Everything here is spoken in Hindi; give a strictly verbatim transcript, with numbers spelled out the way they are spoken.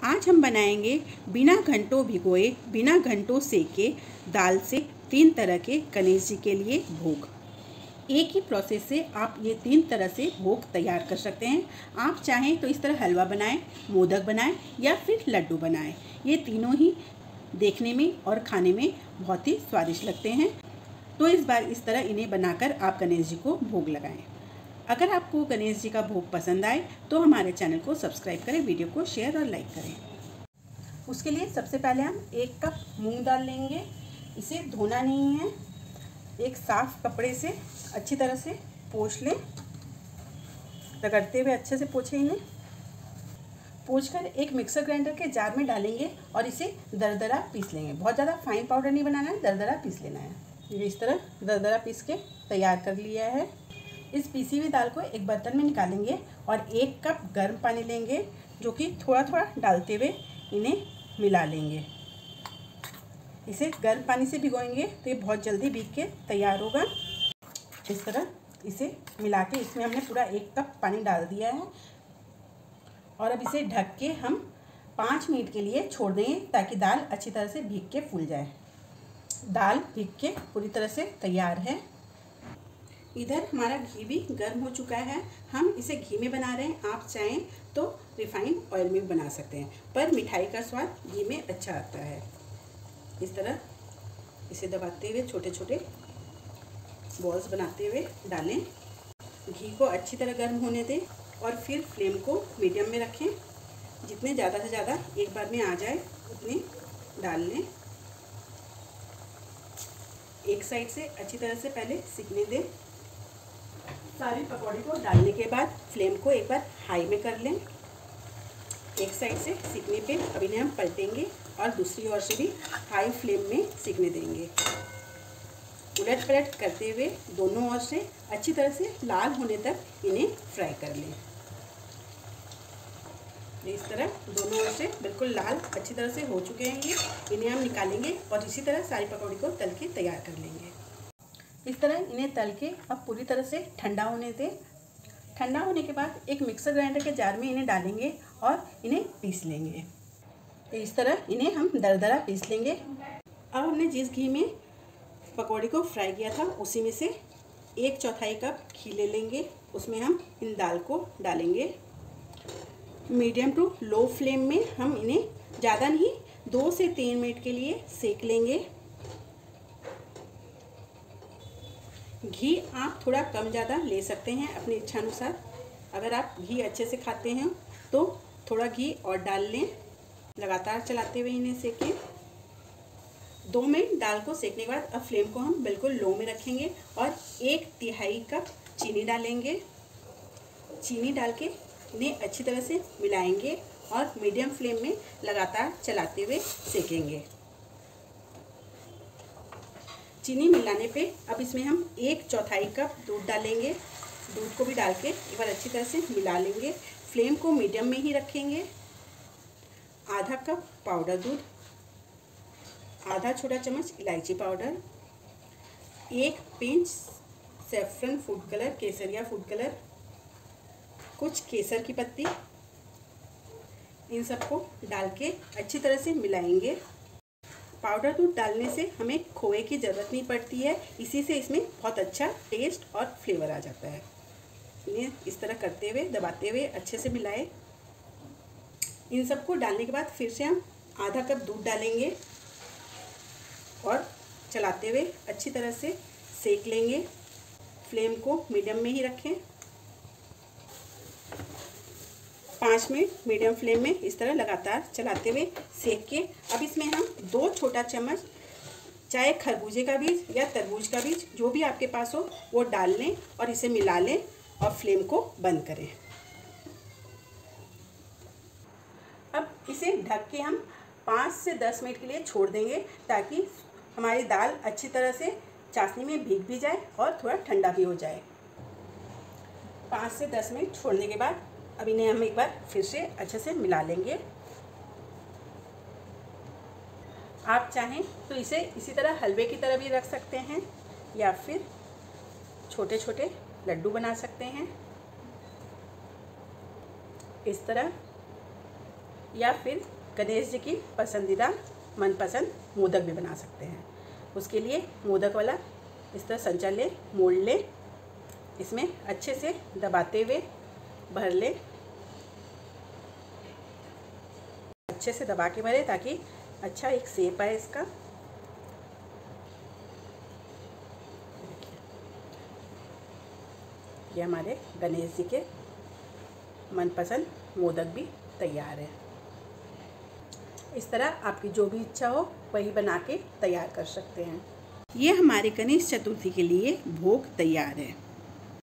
आज हम बनाएंगे बिना घंटों भिगोए बिना घंटों सेके दाल से तीन तरह के गणेश जी के लिए भोग। एक ही प्रोसेस से आप ये तीन तरह से भोग तैयार कर सकते हैं। आप चाहें तो इस तरह हलवा बनाएं, मोदक बनाएं या फिर लड्डू बनाएं। ये तीनों ही देखने में और खाने में बहुत ही स्वादिष्ट लगते हैं। तो इस बार इस तरह इन्हें बनाकर आप गणेश जी को भोग लगाएं। अगर आपको गणेश जी का भोग पसंद आए तो हमारे चैनल को सब्सक्राइब करें, वीडियो को शेयर और लाइक करें। उसके लिए सबसे पहले हम एक कप मूंग दाल लेंगे। इसे धोना नहीं है, एक साफ कपड़े से अच्छी तरह से पोंछ लें। रगड़ते हुए अच्छे से पोंछें इन्हें। पोंछकर एक मिक्सर ग्राइंडर के जार में डालेंगे और इसे दरदरा पीस लेंगे। बहुत ज़्यादा फाइन पाउडर नहीं बनाना है, दरदरा पीस लेना है। ये इस तरह दरदरा पीस के तैयार कर लिया है। इस पीसी हुई दाल को एक बर्तन में निकालेंगे और एक कप गर्म पानी लेंगे, जो कि थोड़ा थोड़ा डालते हुए इन्हें मिला लेंगे। इसे गर्म पानी से भिगोएंगे तो ये बहुत जल्दी भीग के तैयार होगा। इस तरह इसे मिला के इसमें हमने पूरा एक कप पानी डाल दिया है और अब इसे ढक के हम पाँच मिनट के लिए छोड़ देंगे ताकि दाल अच्छी तरह से भीग के फूल जाए। दाल भीग के पूरी तरह से तैयार है। इधर हमारा घी भी गर्म हो चुका है। हम इसे घी में बना रहे हैं। आप चाहें तो रिफाइंड ऑयल में बना सकते हैं, पर मिठाई का स्वाद घी में अच्छा आता है। इस तरह इसे दबाते हुए छोटे छोटे बॉल्स बनाते हुए डालें। घी को अच्छी तरह गर्म होने दें और फिर फ्लेम को मीडियम में रखें। जितने ज़्यादा से ज़्यादा एक बार में आ जाए उतने डाल लें। एक साइड से अच्छी तरह से पहले सिकने दें। सारी पकौड़ी को डालने के बाद फ्लेम को एक बार हाई में कर लें। एक साइड से सिकने पे अब इन्हें हम पलटेंगे और दूसरी ओर से भी हाई फ्लेम में सिकने देंगे। उलट पलट करते हुए दोनों ओर से अच्छी तरह से लाल होने तक इन्हें फ्राई कर लें। इस तरह दोनों ओर से बिल्कुल लाल अच्छी तरह से हो चुके हैं। ये इन्हें हम निकालेंगे और इसी तरह सारी पकौड़ी को तल के तैयार कर लेंगे। इस तरह इन्हें तल के अब पूरी तरह से ठंडा होने दें। ठंडा होने के बाद एक मिक्सर ग्राइंडर के जार में इन्हें डालेंगे और इन्हें पीस लेंगे। इस तरह इन्हें हम दरदरा पीस लेंगे। अब हमने जिस घी में पकौड़ी को फ्राई किया था उसी में से एक चौथाई कप घी ले लेंगे। उसमें हम इन दाल को डालेंगे। मीडियम टू लो फ्लेम में हम इन्हें ज़्यादा नहीं दो से तीन मिनट के लिए सेक लेंगे। घी आप थोड़ा कम ज़्यादा ले सकते हैं अपनी इच्छानुसार। अगर आप घी अच्छे से खाते हैं तो थोड़ा घी और डाल लें। लगातार चलाते हुए इन्हें सेकें। दो मिनट दाल को सेकने के बाद अब फ्लेम को हम बिल्कुल लो में रखेंगे और एक तिहाई कप चीनी डालेंगे। चीनी डाल के इन्हें अच्छी तरह से मिलाएंगे और मीडियम फ्लेम में लगातार चलाते हुए सेकेंगे। चीनी मिलाने पे अब इसमें हम एक चौथाई कप दूध डालेंगे। दूध को भी डाल के एक बार अच्छी तरह से मिला लेंगे। फ्लेम को मीडियम में ही रखेंगे। आधा कप पाउडर दूध, आधा छोटा चम्मच इलायची पाउडर, एक पिंच सैफरन फूड कलर, केसरिया फूड कलर, कुछ केसर की पत्ती, इन सबको डाल के अच्छी तरह से मिलाएंगे। पाउडर दूध डालने से हमें खोए की ज़रूरत नहीं पड़ती है। इसी से इसमें बहुत अच्छा टेस्ट और फ्लेवर आ जाता है। इन्हें इस तरह करते हुए दबाते हुए अच्छे से मिलाएं। इन सबको डालने के बाद फिर से हम आधा कप दूध डालेंगे और चलाते हुए अच्छी तरह से सेक लेंगे। फ्लेम को मीडियम में ही रखें। पाँच मिनट मीडियम फ्लेम में इस तरह लगातार चलाते हुए सेक के अब इसमें हम दो छोटा चम्मच चाहे खरबूजे का बीज या तरबूज का बीज जो भी आपके पास हो वो डाल लें और इसे मिला लें और फ्लेम को बंद करें। अब इसे ढक के हम पाँच से दस मिनट के लिए छोड़ देंगे ताकि हमारी दाल अच्छी तरह से चाशनी में भीग भी जाए और थोड़ा ठंडा भी हो जाए। पाँच से दस मिनट छोड़ने के बाद अब इन्हें हम एक बार फिर से अच्छे से मिला लेंगे। आप चाहें तो इसे इसी तरह हलवे की तरह भी रख सकते हैं या फिर छोटे छोटे लड्डू बना सकते हैं इस तरह। या फिर गणेश जी की पसंदीदा मनपसंद मोदक भी बना सकते हैं। उसके लिए मोदक वाला इस तरह संचा लें, मोड़ लें, इसमें अच्छे से दबाते हुए भर लें, अच्छे से दबा के भरें ताकि अच्छा एक शेप आए इसका। ये हमारे गणेश जी के मनपसंद मोदक भी तैयार है। इस तरह आपकी जो भी इच्छा हो वही बना के तैयार कर सकते हैं। ये हमारे गणेश चतुर्थी के लिए भोग तैयार है।